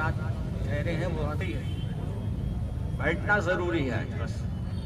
हजरात ठहरे हैं वो आते ही है, बैठना ज़रूरी है बस।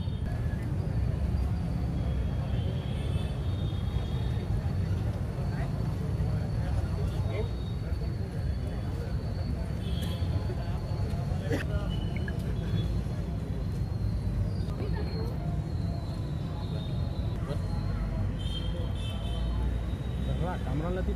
Kamera lagi.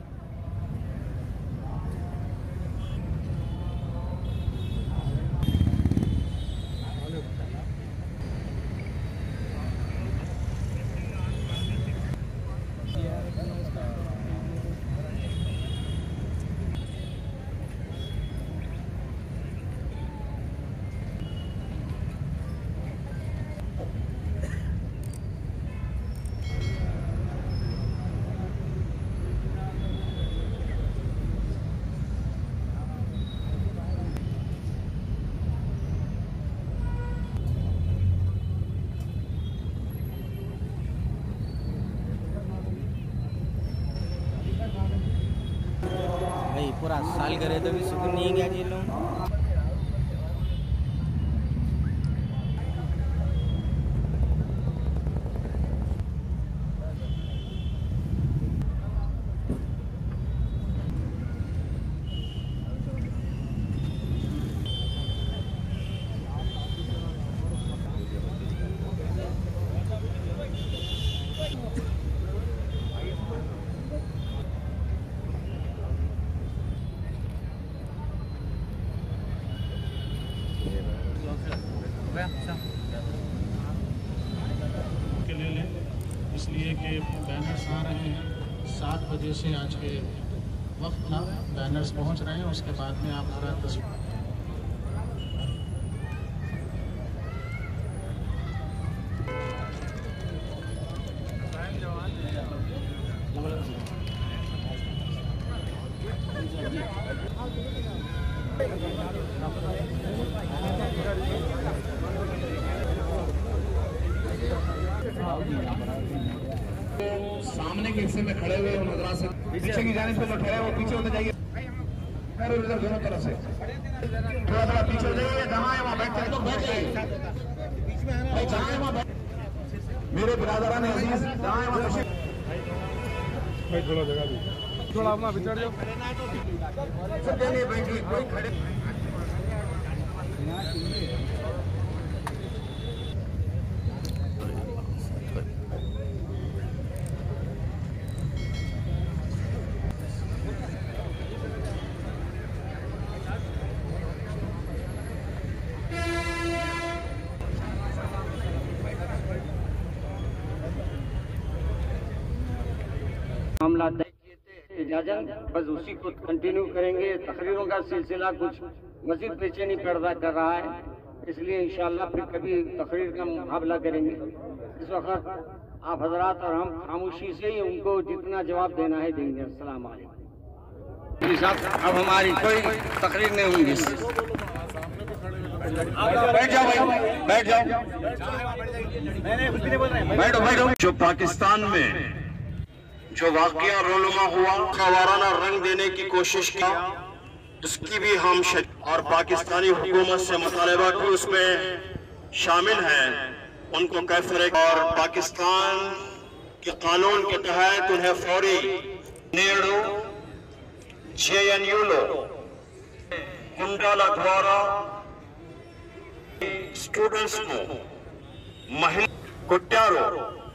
पूरा साल करे तो भी सुकून नहीं गया जी लोग। के ले लें, इसलिए कि बैनर्स आ रहे हैं 7 बजे से आज के वक्त था, बैनर्स पहुंच रहे हैं, उसके बाद में आप हमारा तस्वीर सामने के हिस्से में खड़े हुए मद्रास से पीछे की जानिब पे जो ठहरे वो पीछे होते जाइए, दोनों तरफ से थोड़ा थोड़ा पीछे हो जाइए, जहाँ है वहाँ बैठ जाए, जहाँ है वहाँ मेरे बिरादरान अजीज, जहाँ है वहाँ थोड़ा जगह दी, थोड़ा अपना बिछड़ जाओ, सबके लिए बैठिए, कोई खड़े मामला तय किए थे इजाजत, बस उसी को कंटिन्यू करेंगे। तकरीरों का सिलसिला कुछ मजीद बेचैनी पैदा कर रहा है, इसलिए इंशाअल्लाह फिर कभी तकरीर का मुकाबला करेंगे। इस वक्त आप हजरात और हम खामोशी से ही उनको जितना जवाब देना है देंगे। अस्सलाम वालेकुम। अब हमारी कोई तकरीर नहीं होंगी। बैठ जाओ भाई, बैठ जाओ, बैठो बैठो। जो पाकिस्तान में जो वाकया रोनुमा हुआ, वाराना रंग देने की कोशिश की, उसकी भी हम और पाकिस्तानी हुकूमत से मुतालबा की उसमें शामिल है, उनको कैफरे और पाकिस्तान के कानून के तहत उन्हें फौरी नेड़ो JNU कुंडाला द्वारा स्टूडेंट्स को महिला కొట్టారు,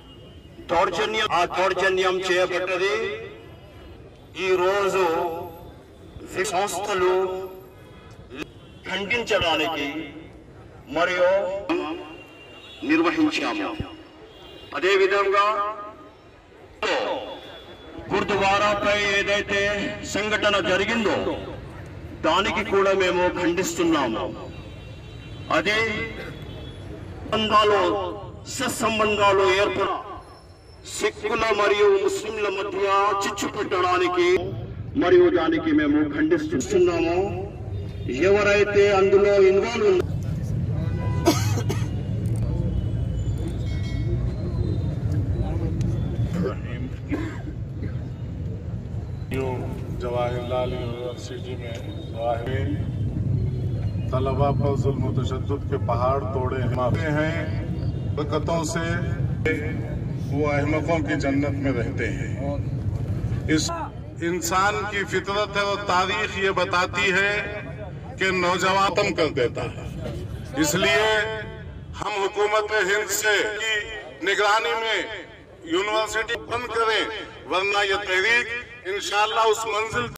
ఆ దౌర్జన్యం చేయబడ్డది। ఈ రోజు సంస్థలు ఖండించడానికి మరియు నిర్వహించాము। అదేవిధంగా గురుద్వారాపై ఏదైతే సంఘటన జరిగిందో దానికి కూడా మేము ఖండిస్తున్నాము। అదే సత్సంబంధాలు ఏర్పడ సిక్కుల మరియు ముస్లింల మధ్య చిచ్చు పెట్టడానికి మరియు దానికి మేము ఖండిస్తున్నాము। ఎవరైతే అందులో ఇన్వాల్వ్ जवाहरलाल यूनिवर्सिटी में तलबा पर जुल्म तशद्दुद के पहाड़ तोड़े हैं, बरकतों से वो अहमकों की जन्नत में रहते हैं। इस इंसान की फितरत है और तारीख ये बताती है कि नौजवान खत्म कर देता है। इसलिए हम हुकूमत हिंद से निगरानी में यूनिवर्सिटी बंद करें, वरना यह तहरीक इंशाअल्लाह उस मंजिल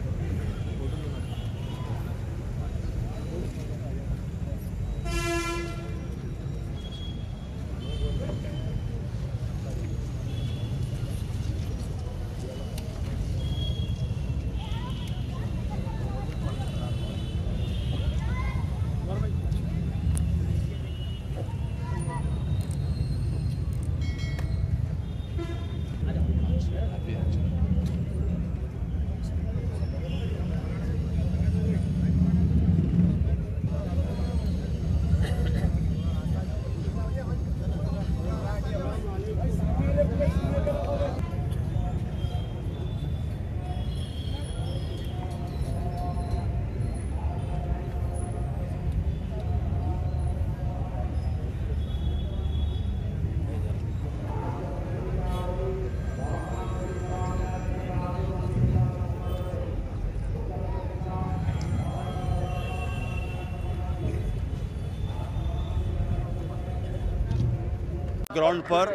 ग्राउंड पर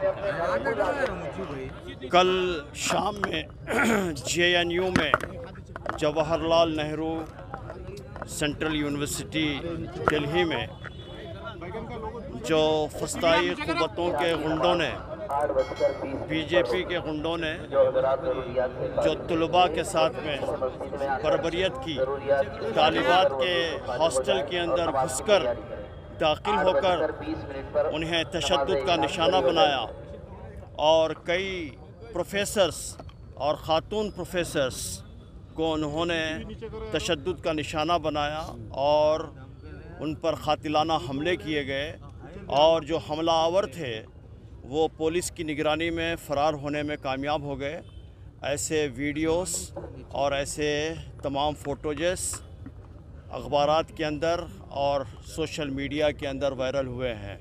कल शाम में JNU में जवाहरलाल नेहरू सेंट्रल यूनिवर्सिटी दिल्ली में जो फस्ताई क़ुव्वतों के गुंडों ने, BJP के गुंडों ने जो तलबा के साथ में बर्बरियत की, तालिबात के हॉस्टल के अंदर घुसकर दाखिल होकर उन्हें तशद्दुद का निशाना बनाया और कई प्रोफेसर्स और ख़ातून प्रोफेसर्स को उन्होंने तशद्दुद का निशाना बनाया और उन पर क़ातिलाना हमले किए गए और जो हमलावर थे वो पुलिस की निगरानी में फ़रार होने में कामयाब हो गए। ऐसे वीडियोस और ऐसे तमाम फ़ोटोजेस अखबारात के अंदर और सोशल मीडिया के अंदर वायरल हुए हैं।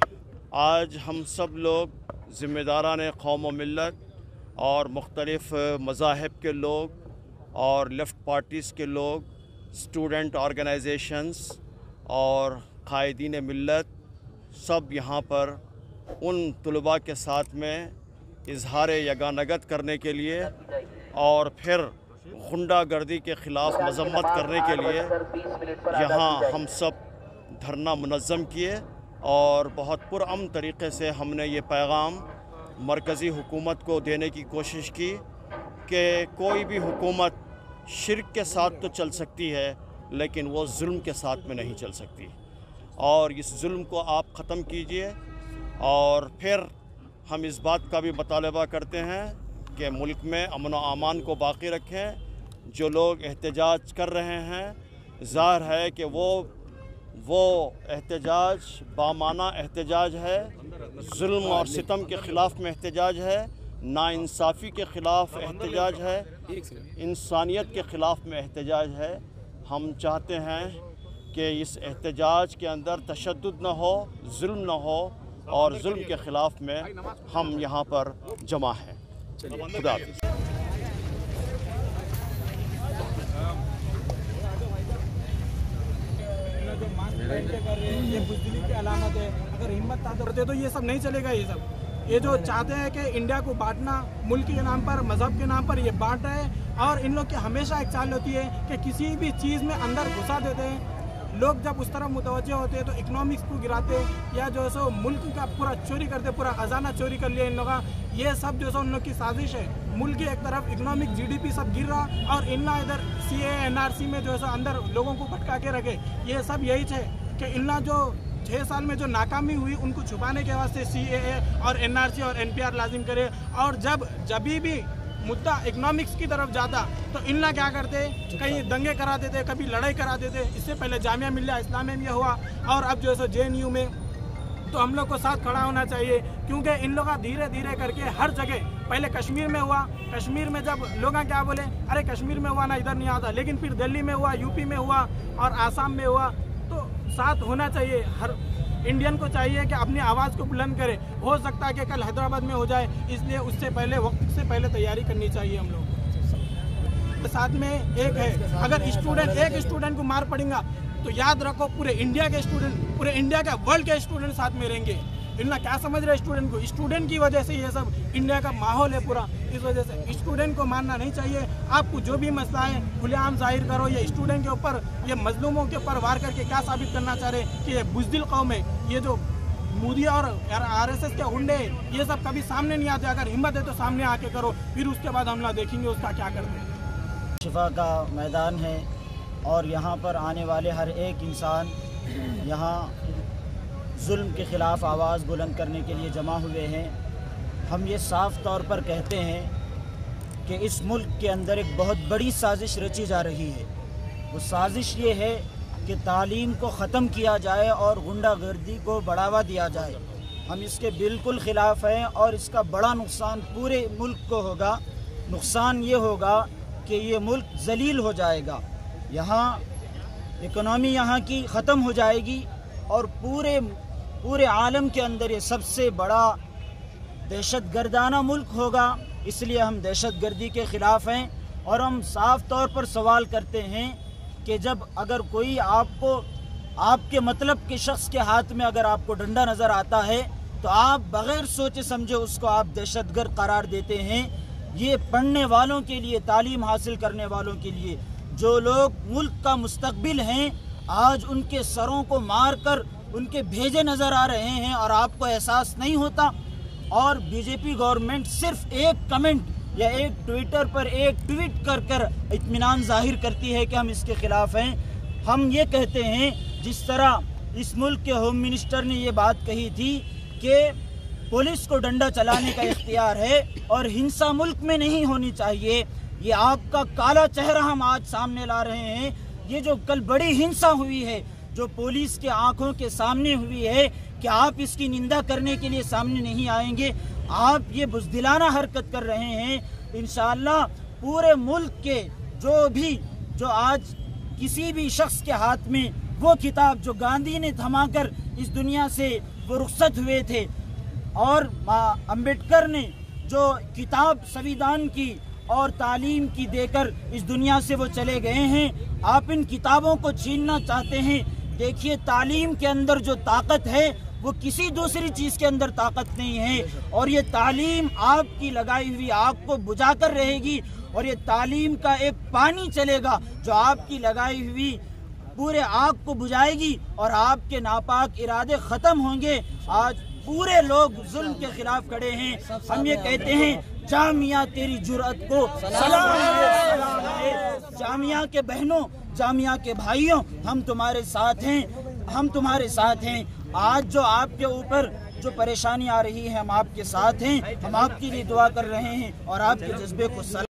आज हम सब लोग ज़िम्मेदारान कौम व मिल्लत और मुख्तलिफ़ मज़ाहिब के लोग और लेफ़्ट पार्टीज़ के लोग, स्टूडेंट ऑर्गेनाइजेशंस और कायदीन मिल्लत सब यहाँ पर उन तलबा के साथ में इजहार यगानगत करने के लिए और फिर गुंडागर्दी के ख़िलाफ़ मज़म्मत करने के लिए यहाँ हम सब धरना मुनज़्ज़म किए और बहुत पुरअमन तरीक़े से हमने ये पैगाम मरकज़ी हुकूमत को देने की कोशिश की कि कोई भी हुकूमत शिर्क के साथ तो चल सकती है लेकिन वो जुल्म के साथ में नहीं चल सकती और इस जुल्म को आप ख़त्म कीजिए। और फिर हम इस बात का भी मुतालबा करते हैं कि मुल्क में अमन व अमान को बाक़ी रखें। जो लोग एहतजाज कर रहे हैं ज़ाहिर है कि वो एहतजाज बामाना एहतजाज है, जुल्म और सितम के ख़िलाफ़ में एहतजाज है, नाइंसाफ़ी के ख़िलाफ़ एहतजाज है, इंसानियत के ख़िलाफ़ में एहतजाज है। हम चाहते हैं कि इस एहतजाज के अंदर तशद्दुद न हो, जुल्म न हो और जुल्म के ख़िलाफ़ में हम यहाँ पर जमा हैं। खुदा हाफ़िज़। ये बुज़दिली की अलामत है। अगर हिम्मत करते तो ये सब नहीं चलेगा। ये जो चाहते हैं कि इंडिया को बांटना, मुल्क के नाम पर, मज़हब के नाम पर ये बांट रहे हैं। और इन लोग की हमेशा एक चाल होती है कि किसी भी चीज़ में अंदर घुसा देते हैं। लोग जब उस तरफ मुतवज्जे होते हैं तो इकनॉमिक्स को गिराते या जो है सो मुल्क का पूरा चोरी करते, पूरा ख़जाना चोरी कर लिया इन लोगों का। ये सब जो है उन लोग की साजिश है। मुल्क की एक तरफ इकनॉमिक GDP सब गिर रहा और इन्ना इधर CAA NRC में जो है सो अंदर लोगों को भटका के रखे। ये सब यही है कि इन्ना जो 6 साल में जो नाकामी हुई उनको छुपाने के वास्ते CAA और NRC और NPR लाजिम करे। और जब भी मुद्दा इकनॉमिक्स की तरफ जाता तो इन्ना क्या करते, कहीं दंगे करा देते, कभी लड़ाई करा देते। इससे पहले जामिया मिल्लिया इस्लामिया में हुआ और अब जो है सो JNU में। तो हम लोग को साथ खड़ा होना चाहिए क्योंकि इन लोग का धीरे धीरे करके हर जगह पहले कश्मीर में हुआ, कश्मीर में जब लोग क्या बोले, अरे कश्मीर में हुआ ना, इधर नहीं आता, लेकिन फिर दिल्ली में हुआ, यूपी में हुआ और आसाम में हुआ। तो साथ होना चाहिए, हर इंडियन को चाहिए कि अपनी आवाज़ को बुलंद करे। हो सकता है कि कल हैदराबाद में हो जाए, इसलिए उससे पहले, वक्त से पहले तैयारी करनी चाहिए हम लोग। साथ में एक है, अगर एक स्टूडेंट को मार पड़ेगा तो याद रखो पूरे इंडिया के स्टूडेंट, पूरे इंडिया के वर्ल्ड के स्टूडेंट साथ में रहेंगे। इतना क्या समझ रहे स्टूडेंट को? स्टूडेंट की वजह से ये सब इंडिया का माहौल है पूरा। इस वजह से स्टूडेंट को मानना नहीं चाहिए। आपको जो भी मसला है खुलेआम जाहिर करो। ये स्टूडेंट के ऊपर, ये मजलूमों के ऊपर वार करके क्या साबित करना चाह रहे कि ये बुज़दिल कौम है, ये जो मोदी और RSS के गुंडे, ये सब कभी सामने नहीं आते। अगर हिम्मत है तो सामने आके करो, फिर उसके बाद हमला देखेंगे उसका क्या करते हैं। शिफा का मैदान है और यहाँ पर आने वाले हर एक इंसान यहाँ जुल्म के ख़िलाफ़ आवाज़ बुलंद करने के लिए जमा हुए हैं। हम ये साफ़ तौर पर कहते हैं कि इस मुल्क के अंदर एक बहुत बड़ी साजिश रची जा रही है। वो साजिश ये है कि तालीम को ख़त्म किया जाए और गुंडागर्दी को बढ़ावा दिया जाए। हम इसके बिल्कुल ख़िलाफ़ हैं और इसका बड़ा नुकसान पूरे मुल्क को होगा। नुकसान ये होगा कि ये मुल्क जलील हो जाएगा, यहाँ इकोनॉमी यहाँ की ख़त्म हो जाएगी और पूरे आलम के अंदर ये सबसे बड़ा दहशतगर्दाना मुल्क होगा। इसलिए हम दहशतगर्दी के ख़िलाफ़ हैं और हम साफ़ तौर पर सवाल करते हैं कि जब अगर कोई आपको आपके मतलब के शख्स के हाथ में अगर आपको डंडा नज़र आता है तो आप बग़ैर सोचे समझे उसको आप दहशतगर्द करार देते हैं। ये पढ़ने वालों के लिए, तालीम हासिल करने वालों के लिए, जो लोग मुल्क का मुस्तकबिल हैं, आज उनके सरों को मार कर उनके भेजे नज़र आ रहे हैं और आपको एहसास नहीं होता। और बीजेपी गवर्नमेंट सिर्फ एक कमेंट या एक ट्विटर पर एक ट्वीट कर इत्मीनान जाहिर करती है कि हम इसके ख़िलाफ़ हैं। हम ये कहते हैं, जिस तरह इस मुल्क के होम मिनिस्टर ने ये बात कही थी कि पुलिस को डंडा चलाने का इख्तियार है और हिंसा मुल्क में नहीं होनी चाहिए, ये आपका काला चेहरा हम आज सामने ला रहे हैं। ये जो कल बड़ी हिंसा हुई है, जो पुलिस के आंखों के सामने हुई है, कि आप इसकी निंदा करने के लिए सामने नहीं आएंगे। आप ये बुज़दिलाना हरकत कर रहे हैं। इंशाअल्लाह पूरे मुल्क के जो आज किसी भी शख्स के हाथ में वो किताब जो गांधी ने थमाकर इस दुनिया से वो रुखसत हुए थे और अम्बेडकर ने जो किताब संविधान की और तालीम की देकर इस दुनिया से वो चले गए हैं, आप इन किताबों को छीनना चाहते हैं। देखिए, तालीम के अंदर जो ताकत है वो किसी दूसरी चीज़ के अंदर ताकत नहीं है और ये तालीम आपकी लगाई हुई आग को बुझाकर रहेगी और ये तालीम का एक पानी चलेगा जो आपकी लगाई हुई पूरे आग को बुझाएगी और आपके नापाक इरादे ख़त्म होंगे। आज पूरे लोग जुल्म के खिलाफ खड़े हैं। हम ये कहते हैं, जामिया तेरी जुर्अत को सलाम है। जामिया के बहनों, जामिया के भाइयों, हम तुम्हारे साथ हैं, हम तुम्हारे साथ हैं। आज जो आपके ऊपर जो परेशानी आ रही है, हम आपके साथ हैं, हम आपके लिए दुआ कर रहे हैं और आपके जज्बे को सलाम